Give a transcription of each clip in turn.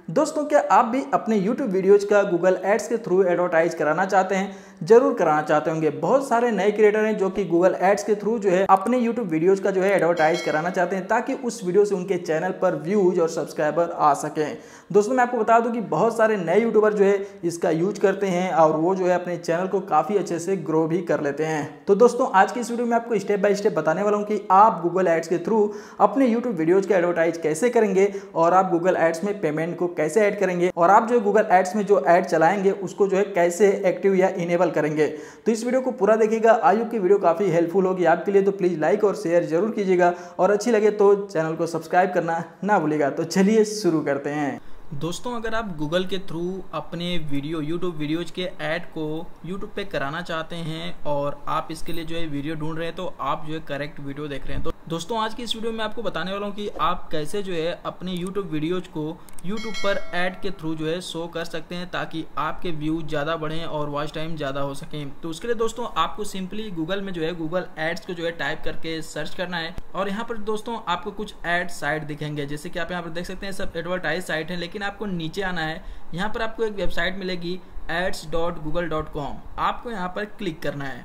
दोस्तों, क्या आप भी अपने YouTube वीडियोज का गूगल एड्स के थ्रू एडवर्टाइज कराना चाहते हैं? जरूर कराना चाहते होंगे। बहुत सारे नए क्रिएटर हैं जो कि गूगल एड्स के थ्रू जो है अपने YouTube वीडियोज का जो है एडवर्टाइज कराना चाहते हैं ताकि उस वीडियो से उनके चैनल पर व्यूज और सब्सक्राइबर आ सकें। दोस्तों, मैं आपको बता दूं कि बहुत सारे नए यूट्यूबर जो है इसका यूज करते हैं और वो जो है अपने चैनल को काफ़ी अच्छे से ग्रो भी कर लेते हैं। तो दोस्तों, आज की इस वीडियो में आपको स्टेप बाय स्टेप बताने वाला हूँ कि आप गूगल एड्स के थ्रू अपने यूट्यूब वीडियोज का एडवर्टाइज कैसे करेंगे और आप गूगल एड्स में पेमेंट को कैसे ऐड करेंगे और आप जो गूगल एड्स में जो ऐड चलाएंगे उसको जो है कैसे एक्टिव या इनेबल करेंगे। तो इस वीडियो को पूरा देखिएगा। आई होप की वीडियो काफ़ी हेल्पफुल होगी आपके लिए, तो प्लीज़ लाइक और शेयर जरूर कीजिएगा और अच्छी लगे तो चैनल को सब्सक्राइब करना ना भूलिएगा। तो चलिए शुरू करते हैं। दोस्तों, अगर आप गूगल के थ्रू अपने यूट्यूब वीडियोज के ऐड को यूट्यूब पे कराना चाहते हैं और आप इसके लिए जो है वीडियो ढूंढ रहे हैं तो आप जो है करेक्ट वीडियो देख रहे हैं। तो दोस्तों, आज की इस वीडियो में आपको बताने वाला हूँ कि आप कैसे जो है अपने यूट्यूब वीडियोज को यूट्यूब पर ऐड के थ्रू जो है शो कर सकते हैं ताकि आपके व्यूज ज़्यादा बढ़ें और वॉच टाइम ज़्यादा हो सकें। तो उसके लिए दोस्तों आपको सिंपली गूगल में जो है गूगल एड्स को जो है टाइप करके सर्च करना है और यहाँ पर दोस्तों आपको कुछ एड साइट दिखेंगे, जैसे कि आप यहाँ पर देख सकते हैं सब एडवर्टाइज साइट है। लेकिन आपको नीचे आना है, यहाँ पर आपको एक वेबसाइट मिलेगी ads.google.com, आपको यहाँ पर क्लिक करना है।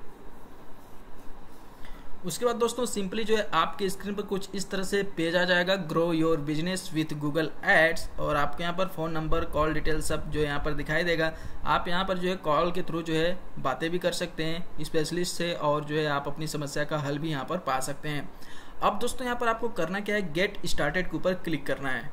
उसके बाद दोस्तों सिंपली जो है आपके स्क्रीन पर कुछ इस तरह से पेज आ जाएगा, grow your business with Google ads, और आपके यहाँ पर फ़ोन नंबर, कॉल डिटेल सब जो है यहाँ पर दिखाई देगा। आप यहाँ पर जो है कॉल के थ्रू जो है बातें भी कर सकते हैं स्पेशलिस्ट से और जो है आप अपनी समस्या का हल भी यहाँ पर पा सकते हैं। अब दोस्तों यहाँ पर आपको करना क्या है, गेट स्टार्टेड के ऊपर क्लिक करना है।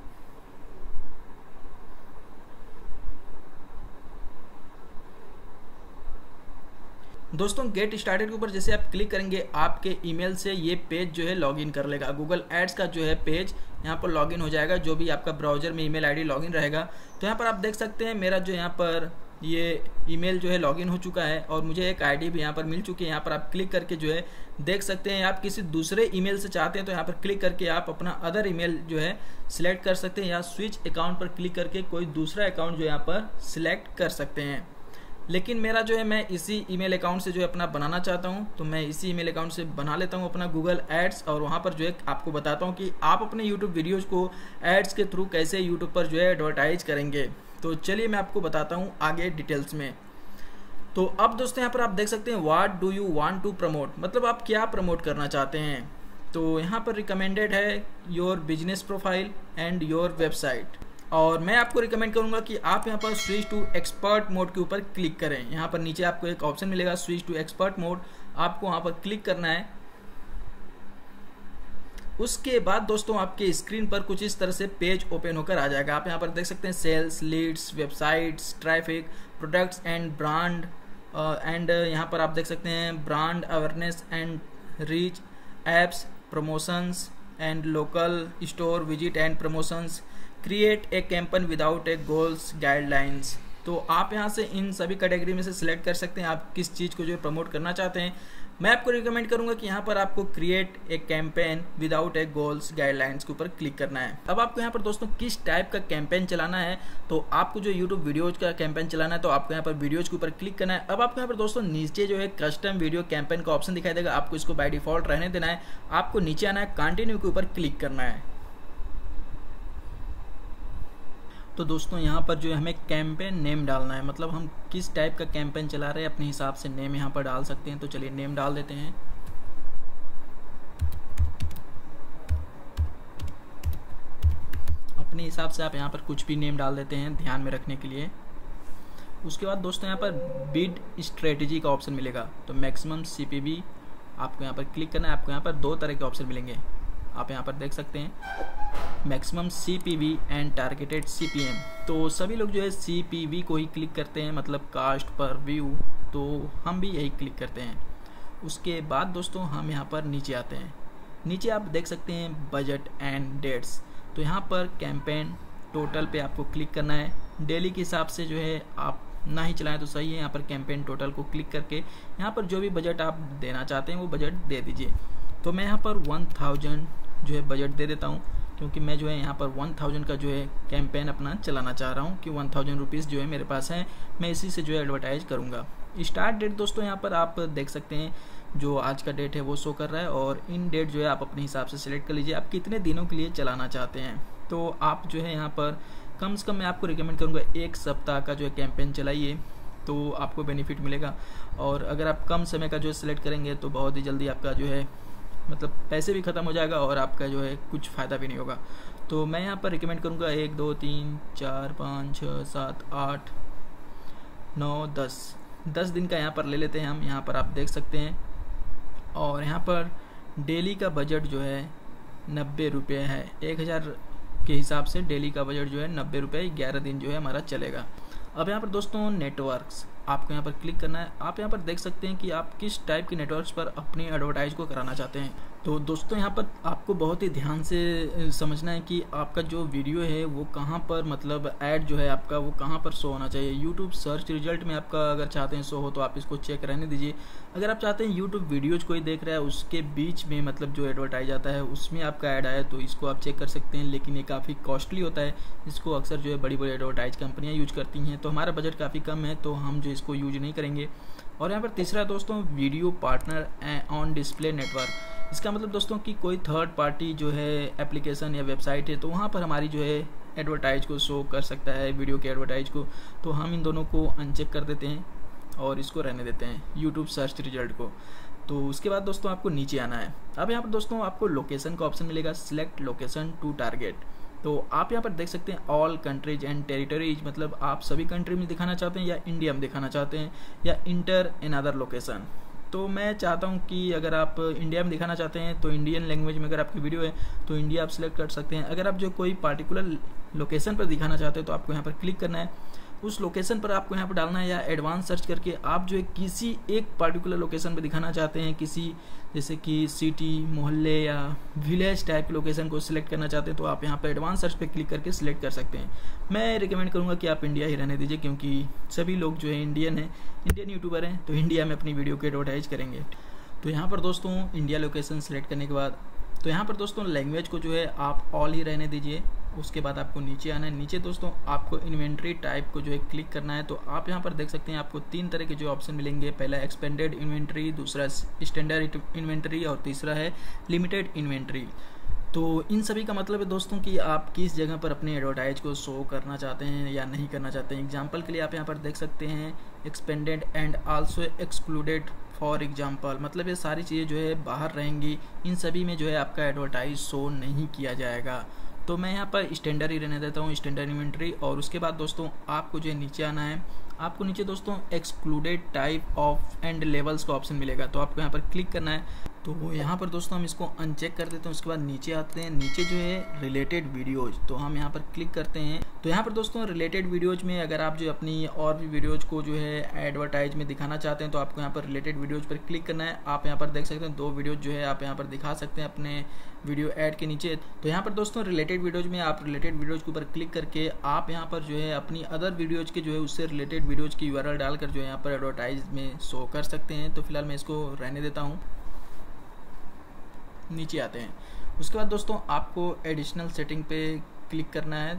दोस्तों, गेट स्टार्टेड के ऊपर जैसे आप क्लिक करेंगे आपके ईमेल से ये पेज जो है लॉगिन कर लेगा। गूगल एड्स का जो है पेज यहाँ पर लॉगिन हो जाएगा, जो भी आपका ब्राउजर में ईमेल आईडी लॉगिन रहेगा। तो यहाँ पर आप देख सकते हैं मेरा जो यहाँ पर ये ईमेल जो है लॉगिन हो चुका है और मुझे एक आईडी भी यहाँ पर मिल चुकी है। यहाँ पर आप क्लिक करके जो है देख सकते हैं, आप किसी दूसरे ईमेल से चाहते हैं तो यहाँ पर क्लिक करके आप अपना अदर ईमेल जो है सिलेक्ट कर सकते हैं या स्विच अकाउंट पर क्लिक करके कोई दूसरा अकाउंट जो यहाँ पर सिलेक्ट कर सकते हैं। लेकिन मेरा जो है मैं इसी ईमेल अकाउंट से जो है अपना बनाना चाहता हूं, तो मैं इसी ईमेल अकाउंट से बना लेता हूं अपना गूगल एड्स और वहां पर जो है आपको बताता हूं कि आप अपने यूट्यूब वीडियोज़ को एड्स के थ्रू कैसे यूट्यूब पर जो है एडवर्टाइज करेंगे। तो चलिए मैं आपको बताता हूं आगे डिटेल्स में। तो अब दोस्तों यहाँ पर आप देख सकते हैं what do you want to promote, मतलब आप क्या प्रमोट करना चाहते हैं। तो यहाँ पर रिकमेंडेड है your business profile and your website, और मैं आपको रिकमेंड करूंगा कि आप यहाँ पर स्विच टू एक्सपर्ट मोड के ऊपर क्लिक करें। यहाँ पर नीचे आपको एक ऑप्शन मिलेगा स्विच टू एक्सपर्ट मोड, आपको वहाँ पर क्लिक करना है। उसके बाद दोस्तों आपके स्क्रीन पर कुछ इस तरह से पेज ओपन होकर आ जाएगा। आप यहाँ पर देख सकते हैं sales, leads, websites, traffic, products and brand, and यहाँ पर आप देख सकते हैं brand awareness and reach, apps, promotions and local store visit and promotions, create a campaign without a goals guidelines. तो आप यहाँ से इन सभी कैटेगरी में से सिलेक्ट कर सकते हैं आप किस चीज़ को जो है प्रमोट करना चाहते हैं। मैं आपको रिकमेंड करूंगा कि यहाँ पर आपको create a campaign without a goals guidelines के ऊपर क्लिक करना है। अब आपको यहाँ पर दोस्तों किस टाइप का कैंपेन चलाना है, तो आपको जो यूट्यूब वीडियोज का कैंपेन चलाना है तो आपको यहाँ पर वीडियोज के ऊपर क्लिक करना है। अब आपको यहाँ पर दोस्तों नीचे जो है कस्टम वीडियो कैंपेन का ऑप्शन दिखाई देगा, आपको इसको बाय डिफॉल्ट रहने देना है। आपको नीचे आना है, कंटिन्यू के ऊपर क्लिक करना है। तो दोस्तों यहाँ पर जो है हमें कैंपेन नेम डालना है, मतलब हम किस टाइप का कैंपेन चला रहे हैं अपने हिसाब से नेम यहाँ पर डाल सकते हैं। तो चलिए नेम डाल देते हैं। अपने हिसाब से आप यहाँ पर कुछ भी नेम डाल देते हैं ध्यान में रखने के लिए। उसके बाद दोस्तों यहाँ पर बिड स्ट्रेटेजी का ऑप्शन मिलेगा, तो मैक्सिमम CPV आपको यहाँ पर क्लिक करना है। आपको यहाँ पर दो तरह के ऑप्शन मिलेंगे, आप यहाँ पर देख सकते हैं maximum CPV and targeted CPM। तो सभी लोग जो है CPV को ही क्लिक करते हैं, मतलब कास्ट पर व्यू, तो हम भी यही क्लिक करते हैं। उसके बाद दोस्तों हम यहाँ पर नीचे आते हैं। नीचे आप देख सकते हैं बजट एंड डेट्स, तो यहाँ पर कैंपेन टोटल पे आपको क्लिक करना है। डेली के हिसाब से जो है आप ना ही चलाएं तो सही है। यहाँ पर कैंपेन टोटल को क्लिक करके यहाँ पर जो भी बजट आप देना चाहते हैं वो बजट दे दीजिए। तो मैं यहाँ पर 1000 जो है बजट दे देता हूँ, क्योंकि मैं जो है यहाँ पर 1000 का जो है कैंपेन अपना चलाना चाह रहा हूँ कि 1000 रुपीज़ जो है मेरे पास है, मैं इसी से जो है एडवर्टाइज करूँगा। स्टार्ट डेट दोस्तों यहाँ पर आप देख सकते हैं जो आज का डेट है वो शो कर रहा है, और इन डेट जो है आप अपने हिसाब से सिलेक्ट कर लीजिए आप कितने दिनों के लिए चलाना चाहते हैं। तो आप जो है यहाँ पर कम से कम मैं आपको रिकमेंड करूँगा 1 सप्ताह का जो है कैंपेन चलाइए, तो आपको बेनिफिट मिलेगा। और अगर आप कम समय का जो है सिलेक्ट करेंगे तो बहुत ही जल्दी आपका जो है मतलब पैसे भी ख़त्म हो जाएगा और आपका जो है कुछ फ़ायदा भी नहीं होगा। तो मैं यहाँ पर रिकमेंड करूँगा 1 2 3 4 5 6 7 8 9 10 दिन का यहाँ पर ले लेते हैं हम। यहाँ पर आप देख सकते हैं, और यहाँ पर डेली का बजट जो है 90 रुपये है। 1000 के हिसाब से डेली का बजट जो है 90 रुपये, 11 दिन जो है हमारा चलेगा। अब यहाँ पर दोस्तों नेटवर्क्स आपको यहाँ पर क्लिक करना है। आप यहाँ पर देख सकते हैं कि आप किस टाइप के नेटवर्क्स पर अपनी एडवर्टाइज को कराना चाहते हैं। तो दोस्तों यहाँ पर आपको बहुत ही ध्यान से समझना है कि आपका जो वीडियो है वो कहाँ पर मतलब ऐड जो है आपका वो कहाँ पर शो होना चाहिए। यूट्यूब सर्च रिजल्ट में आपका अगर चाहते हैं शो हो तो आप इसको चेक रहने दीजिए। अगर आप चाहते हैं यूट्यूब वीडियोज कोई देख रहा है उसके बीच में मतलब जो एडवर्टाइज आता है उसमें आपका ऐड आया तो इसको आप चेक कर सकते हैं, लेकिन ये काफ़ी कॉस्टली होता है। इसको अक्सर जो है बड़ी बड़ी एडवर्टाइज कंपनियाँ यूज करती हैं, तो हमारा बजट काफ़ी कम है तो हम जो इसको यूज नहीं करेंगे। और यहाँ पर तीसरा दोस्तों video partner on display network. इसका मतलब दोस्तों कि कोई थर्ड पार्टी जो है एप्लीकेशन या वेबसाइट है तो वहाँ पर हमारी जो है एडवर्टाइज को शो कर सकता है, वीडियो के एडवर्टाइज को। तो हम इन दोनों को अनचेक कर देते हैं और इसको रहने देते हैं यूट्यूब सर्च रिजल्ट को। तो उसके बाद दोस्तों आपको नीचे आना है। अब यहाँ पर दोस्तों आपको लोकेशन का ऑप्शन मिलेगा, सिलेक्ट लोकेशन टू टारगेट। तो आप यहाँ पर देख सकते हैं ऑल कंट्रीज एंड टेरिटरीज, मतलब आप सभी कंट्री में दिखाना चाहते हैं या इंडिया में दिखाना चाहते हैं या इंटर इन अदर लोकेशन। तो मैं चाहता हूं कि अगर आप इंडिया में दिखाना चाहते हैं तो इंडियन लैंग्वेज में अगर आपकी वीडियो है तो इंडिया आप सिलेक्ट कर सकते हैं। अगर आप जो कोई पार्टिकुलर लोकेशन पर दिखाना चाहते हैं तो आपको यहाँ पर क्लिक करना है, उस लोकेशन पर आपको यहाँ पर डालना है, या एडवांस सर्च करके आप जो है किसी एक पार्टिकुलर लोकेशन पर दिखाना चाहते हैं, किसी जैसे कि सिटी, मोहल्ले या विलेज टाइप के लोकेशन को सिलेक्ट करना चाहते हैं तो आप यहाँ पर एडवांस सर्च पे क्लिक करके सिलेक्ट कर सकते हैं। मैं रिकमेंड करूँगा कि आप इंडिया ही रहने दीजिए, क्योंकि सभी लोग जो है इंडियन यूट्यूबर हैं तो इंडिया में अपनी वीडियो को एडवर्टाइज करेंगे। तो यहाँ पर दोस्तों इंडिया लोकेशन सिलेक्ट करने के बाद तो यहाँ पर दोस्तों लैंग्वेज को जो है आप ऑल ही रहने दीजिए। उसके बाद आपको नीचे आना है। नीचे दोस्तों आपको इन्वेंट्री टाइप को जो है क्लिक करना है। तो आप यहाँ पर देख सकते हैं आपको 3 तरह के जो ऑप्शन मिलेंगे। पहला एक्सपेंडेड इन्वेंट्री, दूसरा स्टैंडर्ड इन्वेंट्री और तीसरा है लिमिटेड इन्वेंट्री। तो इन सभी का मतलब है दोस्तों कि आप किस जगह पर अपने एडवर्टाइज को शो करना चाहते हैं या नहीं करना चाहते हैं। एग्जाम्पल के लिए आप यहाँ पर देख सकते हैं expanded and also excluded for example, मतलब ये सारी चीज़ें जो है बाहर रहेंगी, इन सभी में जो है आपका एडवर्टाइज शो नहीं किया जाएगा। तो मैं यहाँ पर स्टैंडर्ड ही रहने देता हूँ, स्टैंडर्ड इन्वेंट्री। और उसके बाद दोस्तों आपको जो है नीचे आना है। आपको नीचे दोस्तों excluded type of and levels का ऑप्शन मिलेगा, तो आपको यहाँ पर क्लिक करना है। तो यहाँ पर दोस्तों हम इसको अनचेक कर देते हैं। उसके बाद नीचे आते हैं, नीचे जो है रिलेटेड वीडियोज, तो हम यहाँ पर क्लिक करते हैं। तो यहाँ पर दोस्तों रिलेटेड वीडियोज में अगर आप जो अपनी और भी वीडियोज को जो है एडवर्टाइज में दिखाना चाहते हैं तो आपको यहाँ पर रिलेटेड वीडियोज पर क्लिक करना है। आप यहाँ पर देख सकते हैं 2 वीडियोज जो है आप यहाँ पर दिखा सकते हैं अपने वीडियो ऐड के नीचे। तो यहाँ पर दोस्तों रिलेटेड वीडियोज में आप रिलेटेड वीडियोज के ऊपर क्लिक करके आप यहाँ पर जो है अपनी अदर वीडियोज के जो है उससे रिलेटेड वीडियोज की URL डालकर जो है यहाँ पर एडवर्टाइज में शो कर सकते हैं। तो फिलहाल मैं इसको रहने देता हूँ। नीचे आते हैं। उसके बाद दोस्तों आपको एडिशनल सेटिंग पे क्लिक करना है।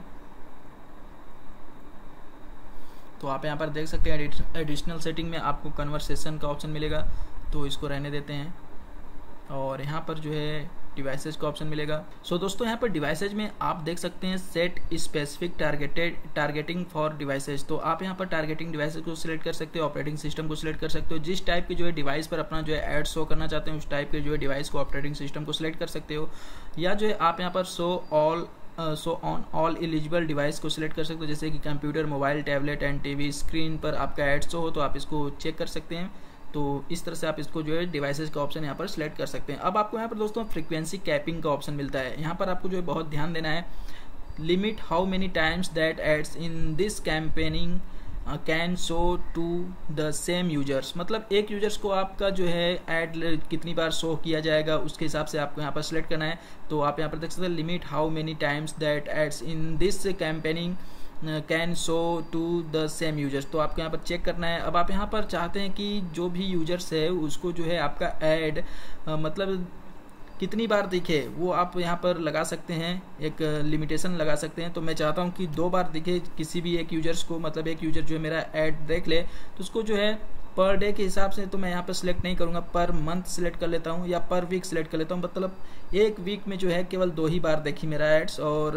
तो आप यहाँ पर देख सकते हैं एडिशनल सेटिंग में आपको कन्वर्सेशन का ऑप्शन मिलेगा, तो इसको रहने देते हैं। और यहाँ पर जो है डिवाइसेज का ऑप्शन मिलेगा। सो दोस्तों यहाँ पर डिवाइसेज में आप देख सकते हैं set specific targeting for devices. तो आप यहाँ पर टारगेटिंग डिवाइसेज को सिलेक्ट कर सकते हो, ऑपरेटिंग सिस्टम को सिलेक्ट कर सकते हो। जिस टाइप के जो है डिवाइस पर अपना जो है ऐड शो करना चाहते हैं उस टाइप के जो है डिवाइस को ऑपरेटिंग सिस्टम को सिलेक्ट कर सकते हो, या जो है आप यहाँ पर show on all eligible device को सिलेक्ट कर सकते हो, जैसे कि computer, mobile, tablet and TV screen पर आपका ऐड शो हो तो आप इसको चेक कर सकते हैं। तो इस तरह से आप इसको जो है डिवाइसेस का ऑप्शन यहाँ पर सिलेक्ट कर सकते हैं। अब आपको यहाँ पर दोस्तों फ्रीक्वेंसी कैपिंग का ऑप्शन मिलता है। यहाँ पर आपको जो है बहुत ध्यान देना है। Limit how many times that ads in this campaigning can show to the same users, मतलब एक यूजर्स को आपका जो है ऐड कितनी बार शो किया जाएगा उसके हिसाब से आपको यहाँ पर सिलेक्ट करना है। तो आप यहाँ पर देख सकते हैं limit how many times that ads in this campaigning can show to the same users, तो आपको यहाँ पर चेक करना है। अब आप यहाँ पर चाहते हैं कि जो भी यूजर्स है उसको जो है आपका ऐड मतलब कितनी बार दिखे वो आप यहाँ पर लगा सकते हैं, एक लिमिटेशन लगा सकते हैं। तो मैं चाहता हूँ कि 2 बार दिखे किसी भी एक यूजर्स को, मतलब एक यूजर जो है मेरा ऐड देख ले तो उसको जो है पर डे के हिसाब से तो मैं यहाँ पर सिलेक्ट नहीं करूँगा, पर मंथ सिलेक्ट कर लेता हूँ या पर वीक सिलेक्ट कर लेता हूँ। मतलब एक वीक में जो है केवल 2 ही बार देखी मेरा एड्स और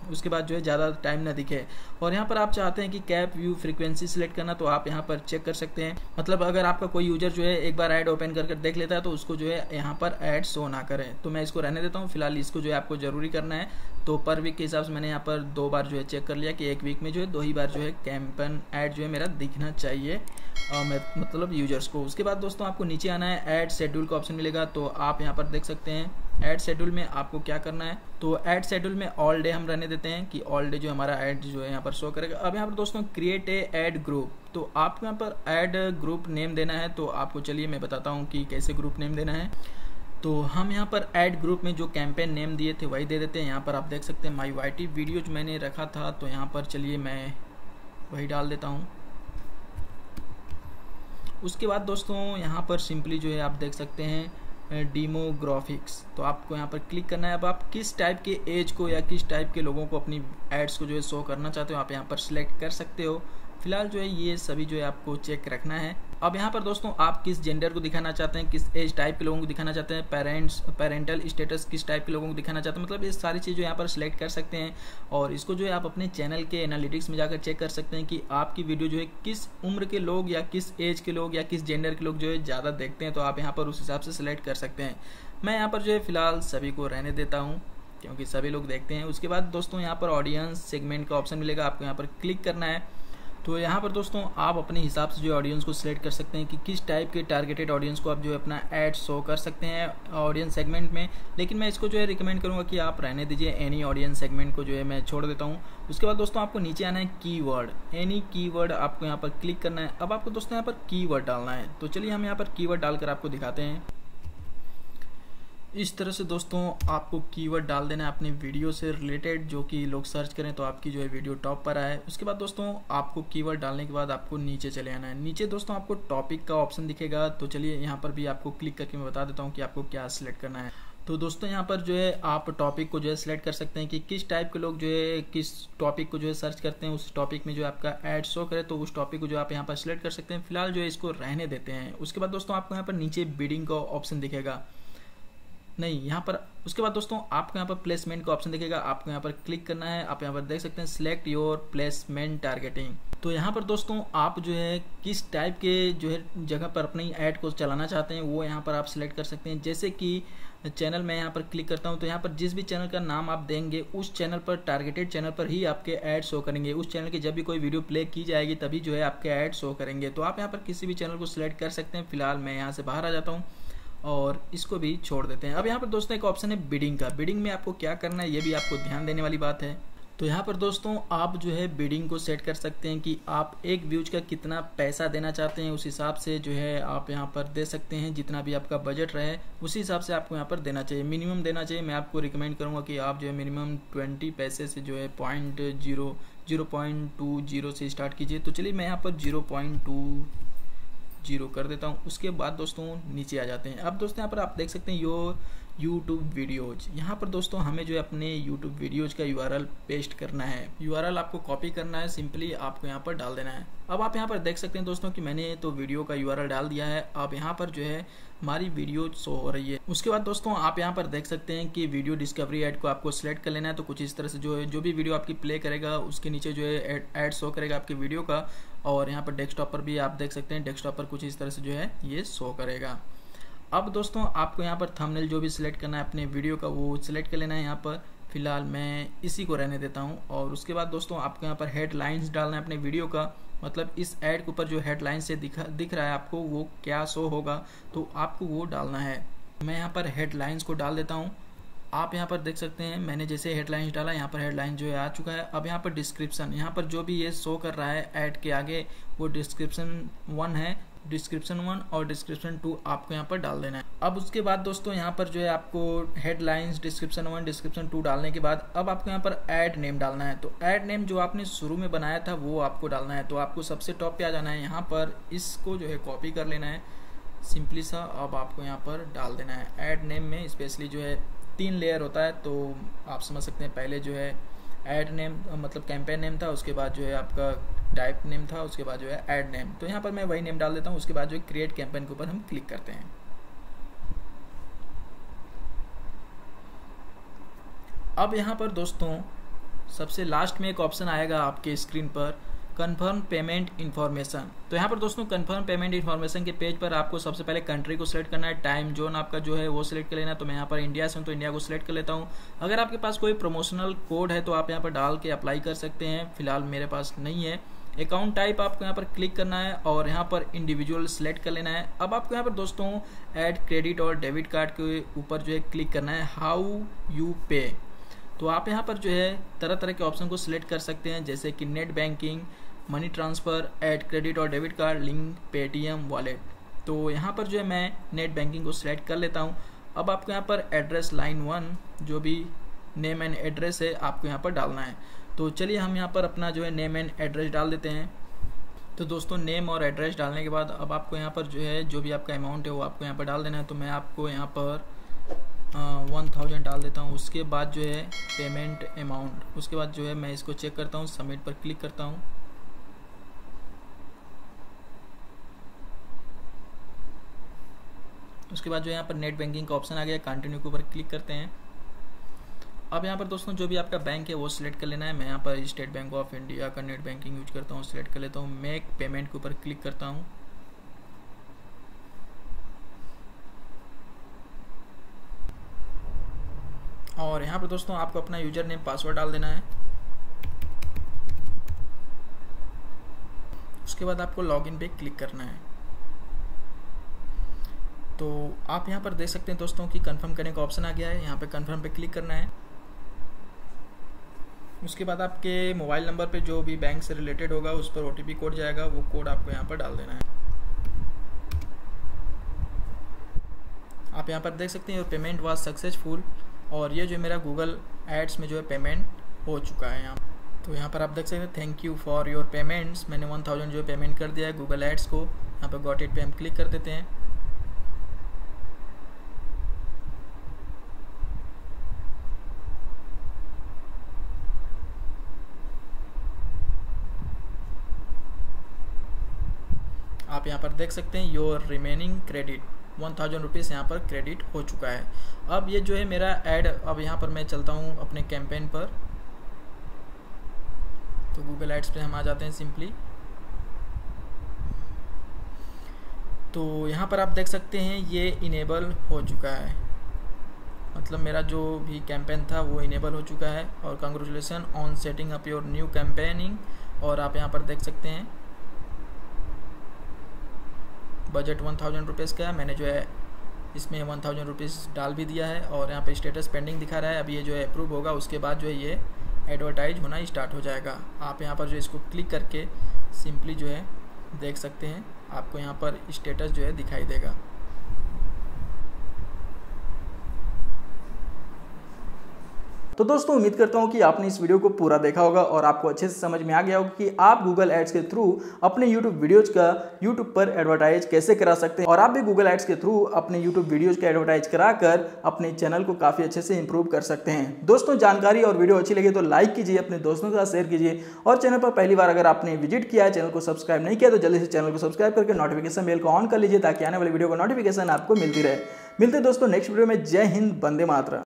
उसके बाद जो है ज़्यादा टाइम ना दिखे। और यहाँ पर आप चाहते हैं कि कैप व्यू फ्रीक्वेंसी सिलेक्ट करना, तो आप यहाँ पर चेक कर सकते हैं। मतलब अगर आपका कोई यूजर जो है एक बार ऐड ओपन कर देख लेता है तो उसको जो है यहाँ पर ऐड शो ना करे, तो मैं इसको रहने देता हूँ। फिलहाल इसको जो है आपको ज़रूरी करना है। तो पर वीक के हिसाब से मैंने यहाँ पर 2 बार जो है चेक कर लिया कि एक वीक में जो है 2 ही बार जो है कैंपेन ऐड जो है मेरा दिखना चाहिए मतलब यूजर्स को। उसके बाद दोस्तों आपको नीचे आना है, ऐड शेड्यूल का ऑप्शन मिलेगा, तो आप यहाँ पर देख सकते हैं ऐड शेड्यूल में आपको क्या करना है। तो ऐड शेड्यूल में ऑल डे हम रहने देते हैं कि ऑल डे जो हमारा ऐड जो है यहाँ पर शो करेगा। अब यहाँ पर दोस्तों क्रिएट ए ऐड ग्रुप, तो आपको यहाँ पर ऐड ग्रुप नेम देना है। तो आपको चलिए मैं बताता हूँ कि कैसे ग्रुप नेम देना है। तो हम यहाँ पर ऐड ग्रुप में जो कैंपेन नेम दिए थे वही दे देते हैं। यहाँ पर आप देख सकते हैं माई YT वीडियो जो मैंने रखा था, तो यहाँ पर चलिए मैं वही डाल देता हूँ। उसके बाद दोस्तों यहाँ पर सिंपली जो है आप देख सकते हैं डेमोग्राफिक्स, तो आपको यहाँ पर क्लिक करना है। अब आप किस टाइप के एज को या किस टाइप के लोगों को अपनी एड्स को जो है शो करना चाहते हो आप यहाँ पर सिलेक्ट कर सकते हो। फिलहाल जो है ये सभी जो है आपको चेक रखना है। अब यहाँ पर दोस्तों आप किस जेंडर को दिखाना चाहते हैं, किस एज टाइप के लोगों को दिखाना चाहते हैं, पेरेंटल स्टेटस किस टाइप के लोगों को दिखाना चाहते हैं, मतलब ये सारी चीज़ जो यहाँ पर सिलेक्ट कर सकते हैं। और इसको जो है आप अपने चैनल के एनालिटिक्स में जाकर चेक कर सकते हैं कि आपकी वीडियो जो है किस उम्र के लोग या किस एज के लोग या किस जेंडर के लोग जो है ज़्यादा देखते हैं, तो आप यहाँ पर उस हिसाब से सिलेक्ट कर सकते हैं। मैं यहाँ पर जो है फिलहाल सभी को रहने देता हूँ क्योंकि सभी लोग देखते हैं। उसके बाद दोस्तों यहाँ पर ऑडियंस सेगमेंट का ऑप्शन मिलेगा, आपको यहाँ पर क्लिक करना है। तो यहाँ पर दोस्तों आप अपने हिसाब से जो ऑडियंस को सिलेक्ट कर सकते हैं कि किस टाइप के टारगेटेड ऑडियंस को आप जो है अपना ऐड शो कर सकते हैं ऑडियंस सेगमेंट में। लेकिन मैं इसको जो है रिकमेंड करूँगा कि आप रहने दीजिए, एनी ऑडियंस सेगमेंट को जो है मैं छोड़ देता हूँ। उसके बाद दोस्तों आपको नीचे आना है कीवर्ड, एनी कीवर्ड आपको यहाँ पर क्लिक करना है। अब आपको दोस्तों यहाँ पर कीवर्ड डालना है, तो चलिए हम यहाँ पर कीवर्ड डालकर आपको दिखाते हैं। इस तरह से दोस्तों आपको कीवर्ड डाल देना है अपने वीडियो से रिलेटेड, जो कि लोग सर्च करें तो आपकी जो है वीडियो टॉप पर आए। उसके बाद दोस्तों आपको कीवर्ड डालने के बाद आपको नीचे चले आना है। नीचे दोस्तों आपको टॉपिक का ऑप्शन दिखेगा, तो चलिए यहाँ पर भी आपको क्लिक करके मैं बता देता हूँ कि आपको क्या सिलेक्ट करना है। तो दोस्तों यहाँ पर जो है आप टॉपिक को जो है सिलेक्ट कर सकते हैं कि किस टाइप के लोग जो है किस टॉपिक को जो है सर्च करते हैं, उस टॉपिक में जो आपका ऐड शो करे, तो उस टॉपिक को जो आप यहाँ पर सिलेक्ट कर सकते हैं। फिलहाल जो है इसको रहने देते हैं। उसके बाद दोस्तों आपको यहाँ पर नीचे बिडिंग का ऑप्शन दिखेगा, नहीं यहाँ पर। उसके बाद दोस्तों आपको यहाँ पर प्लेसमेंट का ऑप्शन दिखेगा, आपको यहाँ पर क्लिक करना है। आप यहाँ पर देख सकते हैं सिलेक्ट योर प्लेसमेंट टारगेटिंग। तो यहाँ पर दोस्तों आप जो है किस टाइप के जो है जगह पर अपनी ऐड को चलाना चाहते हैं वो यहाँ पर आप सिलेक्ट कर सकते हैं। जैसे कि चैनल में यहाँ पर क्लिक करता हूँ, तो यहाँ पर जिस भी चैनल का नाम आप देंगे उस चैनल पर, टारगेटेड चैनल पर ही आपके ऐड शो करेंगे। उस चैनल की जब भी कोई वीडियो प्ले की जाएगी तभी जो है आपके ऐड शो करेंगे। तो आप यहाँ पर किसी भी चैनल को सिलेक्ट कर सकते हैं। फिलहाल मैं यहाँ से बाहर आ जाता हूँ और इसको भी छोड़ देते हैं। अब यहाँ पर दोस्तों एक ऑप्शन है बिडिंग का। बिडिंग में आपको क्या करना है ये भी आपको ध्यान देने वाली बात है। तो यहाँ पर दोस्तों आप जो है बिडिंग को सेट कर सकते हैं कि आप एक व्यूज का कितना पैसा देना चाहते हैं, उस हिसाब से जो है आप यहाँ पर दे सकते हैं। जितना भी आपका बजट रहे उसी हिसाब से आपको यहाँ पर देना चाहिए, मिनिमम देना चाहिए। मैं आपको रिकमेंड करूँगा कि आप जो है मिनिमम 20 पैसे से जो है 0.20 से स्टार्ट कीजिए। तो चलिए मैं यहाँ पर 0.20 कर देता हूँ। उसके बाद दोस्तों नीचे आ जाते हैं। अब दोस्तों यहाँ पर आप देख सकते हैं यो यूट्यूब वीडियोज। यहाँ पर दोस्तों हमें जो है अपने यूट्यूब वीडियोज का URL पेस्ट करना है। URL आपको कॉपी करना है, सिंपली आपको यहाँ पर डाल देना है। अब आप यहाँ पर देख सकते हैं दोस्तों कि मैंने तो वीडियो का URL डाल दिया है। अब यहाँ पर जो है हमारी वीडियो शो हो रही है। उसके बाद दोस्तों आप यहाँ पर देख सकते हैं कि वीडियो डिस्कवरी ऐड को आपको सिलेक्ट कर लेना है। तो कुछ इस तरह से जो भी वीडियो आपकी प्ले करेगा उसके नीचे जो है ऐड शो करेगा आपके वीडियो का। और यहाँ पर डेस्कटॉप पर भी आप देख सकते हैं, डेस्कटॉप पर कुछ इस तरह से जो है ये शो करेगा। अब दोस्तों आपको यहाँ पर थंबनेल जो भी सिलेक्ट करना है अपने वीडियो का वो सिलेक्ट कर लेना है यहाँ पर। फिलहाल मैं इसी को रहने देता हूँ। और उसके बाद दोस्तों आपको यहाँ पर हेडलाइंस डालना है अपने वीडियो का, मतलब इस ऐड के ऊपर जो हेडलाइन से दिख रहा है आपको वो क्या शो होगा, तो आपको वो डालना है। मैं यहाँ पर हेडलाइंस को डाल देता हूँ। आप यहाँ पर देख सकते हैं मैंने जैसे हेडलाइंस डाला, यहाँ पर हेडलाइन जो है आ चुका है। अब यहाँ पर डिस्क्रिप्शन, यहाँ पर जो भी ये शो कर रहा है ऐड के आगे वो डिस्क्रिप्शन 1 है, डिस्क्रिप्शन 1 और डिस्क्रिप्शन 2 आपको यहाँ पर डाल देना है। अब उसके बाद दोस्तों यहाँ पर जो है आपको हेडलाइंस डिस्क्रिप्शन 1 डिस्क्रिप्शन 2 डालने के बाद अब आपको यहाँ पर ऐड नेम डालना है। तो ऐड नेम जो आपने शुरू में बनाया था वो आपको डालना है। तो आपको सबसे टॉप पे आ जाना है, यहाँ पर इसको जो है कॉपी कर लेना है सिंपली सा। अब आपको यहाँ पर डाल देना है। ऐड नेम में स्पेशली जो है 3 लेयर होता है, तो आप समझ सकते हैं पहले जो है ऐड नेम मतलब कैंपेन नेम था, उसके बाद जो है आपका टाइप नेम था, उसके बाद जो है ऐड नेम। तो यहाँ पर मैं वही नेम डाल देता हूँ। उसके बाद जो है क्रिएट कैंपेन के ऊपर हम क्लिक करते हैं। अब यहाँ पर दोस्तों सबसे लास्ट में एक ऑप्शन आएगा आपके स्क्रीन पर कन्फर्म पेमेंट इन्फॉर्मेशन। तो यहाँ पर दोस्तों कन्फर्म पेमेंट इन्फॉर्मेशन के पेज पर आपको सबसे पहले कंट्री को सिलेक्ट करना है, टाइम जोन आपका जो है वो सिलेक्ट कर लेना है। तो मैं यहाँ पर इंडिया से हूँ तो इंडिया को सिलेक्ट कर लेता हूँ। अगर आपके पास कोई प्रमोशनल कोड है तो आप यहाँ पर डाल के अप्लाई कर सकते हैं, फिलहाल मेरे पास नहीं है। अकाउंट टाइप आपको यहाँ पर क्लिक करना है और यहाँ पर इंडिविजुअल सेलेक्ट कर लेना है। अब आपको यहाँ पर दोस्तों ऐड क्रेडिट और डेबिट कार्ड के ऊपर जो है क्लिक करना है हाउ यू पे। तो आप यहाँ पर जो है तरह तरह के ऑप्शन को सिलेक्ट कर सकते हैं, जैसे कि net banking, money transfer, add credit और debit card, link Paytm wallet. तो यहाँ पर जो है मैं नेट बैंकिंग को सिलेक्ट कर लेता हूँ। अब आपको यहाँ पर एड्रेस लाइन 1 जो भी नेम एंड एड्रेस है आपको यहाँ पर डालना है। तो चलिए हम यहाँ पर अपना जो है नेम एंड एड्रेस डाल देते हैं। तो दोस्तों नेम और एड्रेस डालने के बाद अब आपको यहाँ पर जो है जो भी आपका अमाउंट है वो आपको यहाँ पर डाल देना है। तो मैं आपको यहाँ पर 1000 डाल देता हूँ। उसके बाद जो है पेमेंट अमाउंट, उसके बाद जो है मैं इसको चेक करता हूँ, सबमिट पर क्लिक करता हूँ। उसके बाद जो यहाँ पर नेट बैंकिंग का ऑप्शन आ गया, कंटिन्यू के ऊपर क्लिक करते हैं। अब यहाँ पर दोस्तों जो भी आपका बैंक है वो सिलेक्ट कर लेना है। मैं यहाँ पर स्टेट बैंक ऑफ इंडिया का नेट बैंकिंग यूज करता हूँ, सिलेक्ट कर लेता हूँ। मेक पेमेंट के ऊपर क्लिक करता हूँ। और यहाँ पर दोस्तों आपको अपना यूजर नेम पासवर्ड डाल देना है। उसके बाद आपको लॉगिन पे क्लिक करना है। तो आप यहाँ पर देख सकते हैं दोस्तों कि कंफर्म करने का ऑप्शन आ गया है, यहाँ पे कंफर्म पे क्लिक करना है। उसके बाद आपके मोबाइल नंबर पे जो भी बैंक से रिलेटेड होगा उस पर OTP कोड जाएगा, वो कोड आपको यहाँ पर डाल देना है। आप यहाँ पर देख सकते हैं पेमेंट वाज सक्सेसफुल और ये जो मेरा गूगल एड्स में जो है पेमेंट हो चुका है। यहाँ तो यहाँ पर आप देख सकते हैं thank you for your payments, मैंने 1000 जो है पेमेंट कर दिया है गूगल एड्स को। यहाँ पर गॉट इट पे हम क्लिक कर देते हैं। आप यहाँ पर देख सकते हैं योर रिमेनिंग क्रेडिट 1000 रुपीज़ यहाँ पर क्रेडिट हो चुका है। अब ये जो है मेरा ऐड, अब यहाँ पर मैं चलता हूँ अपने कैंपेन पर। तो गूगल एड्स पे हम आ जाते हैं सिंपली। तो यहाँ पर आप देख सकते हैं ये इनेबल हो चुका है, मतलब मेरा जो भी कैंपेन था वो इनेबल हो चुका है। और congratulation on setting up your new campaigning. और आप यहाँ पर देख सकते हैं बजट 1000 रुपीज़ का है, मैंने जो है इसमें 1000 रुपीज़ डाल भी दिया है। और यहाँ पे स्टेटस पेंडिंग दिखा रहा है। अब ये जो है अप्रूव होगा, उसके बाद जो है ये एडवर्टाइज होना स्टार्ट हो जाएगा। आप यहाँ पर जो इसको क्लिक करके सिंपली जो है देख सकते हैं, आपको यहाँ पर स्टेटस जो है दिखाई देगा। तो दोस्तों उम्मीद करता हूँ कि आपने इस वीडियो को पूरा देखा होगा और आपको अच्छे से समझ में आ गया होगा कि आप गूगल एड्स के थ्रू अपने यूट्यूब वीडियोज का यूट्यूब पर एडवर्टाइज कैसे करा सकते हैं। और आप भी गूगल एड्स के थ्रू अपने यूट्यूब वीडियोज का एडवर्टाइज कराकर अपने चैनल को काफ़ी अच्छे से इंप्रूव कर सकते हैं। दोस्तों जानकारी और वीडियो अच्छी लगी तो लाइक कीजिए, अपने दोस्तों के साथ शेयर कीजिए और चैनल पर पहली बार अगर आपने विजिट किया है, चैनल को सब्सक्राइब नहीं किया तो जल्दी से चैनल को सब्सक्राइब करके नोटिफिकेशन बेल को ऑन कर लीजिए ताकि आने वाली वीडियो को नोटिफिकेशन आपको मिलती रहे। मिलते हैं दोस्तों नेक्स्ट वीडियो में। जय हिंद, वंदे मातरम।